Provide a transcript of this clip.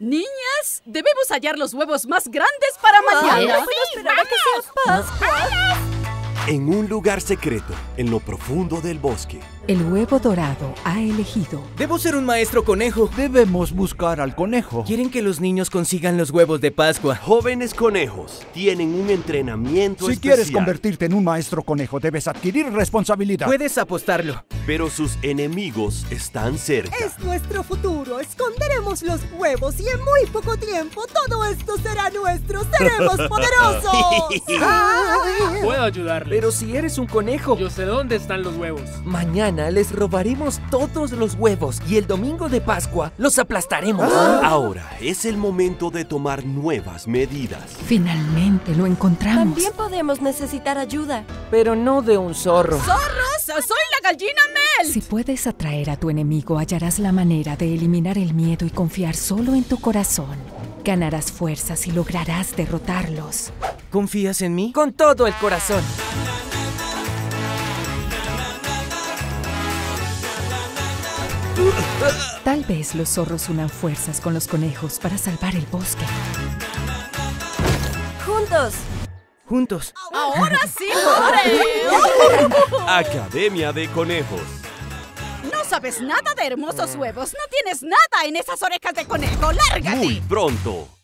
Niñas, debemos hallar los huevos más grandes para mañana. No puedo esperar a que sea Pascua. En un lugar secreto, en lo profundo del bosque. El huevo dorado ha elegido. Debo ser un maestro conejo. Debemos buscar al conejo. Quieren que los niños consigan los huevos de Pascua. Jóvenes conejos tienen un entrenamiento Si especial. quieres convertirte en un maestro conejo, debes adquirir responsabilidad. Puedes apostarlo. Pero sus enemigos están cerca. Es nuestro futuro. Esconderemos los huevos y en muy poco tiempo todo esto será nuestro. ¡Seremos poderosos! Puedo ayudarle. Pero si eres un conejo, Yo sé dónde están los huevos. mañana les robaremos todos los huevos y el domingo de Pascua los aplastaremos. Ahora es el momento de tomar nuevas medidas. Finalmente lo encontramos. También podemos necesitar ayuda. Pero no de un zorro. ¡Zorros! ¡Soy la gallina Mel! Si puedes atraer a tu enemigo, hallarás la manera de eliminar el miedo y confiar solo en tu corazón. Ganarás fuerzas y lograrás derrotarlos. ¿Confías en mí? Con todo el corazón. Tal vez los zorros unan fuerzas con los conejos para salvar el bosque. ¡Juntos! Juntos. ¡Ahora sí, corre! Academia de Conejos. No sabes nada de hermosos huevos. No tienes nada en esas orejas de conejo. ¡Lárgate! Muy pronto.